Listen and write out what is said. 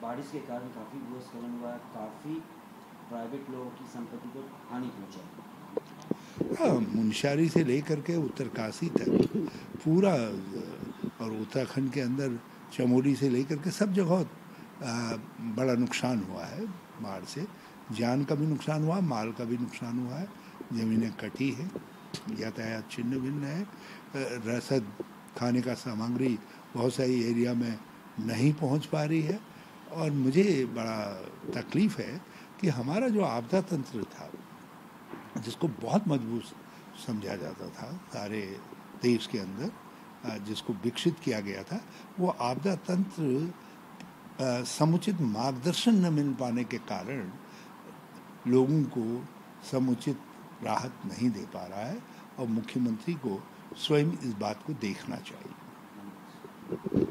बारिश के कारण काफ़ी भूस्खलन हुआ, काफ़ी प्राइवेट लोगों की संपत्ति को हानि पहुंचा। हाँ, मुनस्यारी से लेकर के उत्तरकाशी तक पूरा, और उत्तराखंड के अंदर चमोली से लेकर के सब जगह बड़ा नुकसान हुआ है बाढ़ से। जान का भी नुकसान हुआ, माल का भी नुकसान हुआ है, ज़मीनें कटी है, यातायात छिन्न भिन्न है, रसद खाने का सामग्री बहुत सारी एरिया में नहीं पहुंच पा रही है। और मुझे बड़ा तकलीफ़ है कि हमारा जो आपदा तंत्र था, जिसको बहुत मजबूत समझा जाता था सारे देश के अंदर, जिसको विकसित किया गया था, वो आपदा तंत्र समुचित मार्गदर्शन न मिल पाने के कारण लोगों को समुचित राहत नहीं दे पा रहा है। और मुख्यमंत्री को स्वयं इस बात को देखना चाहिए।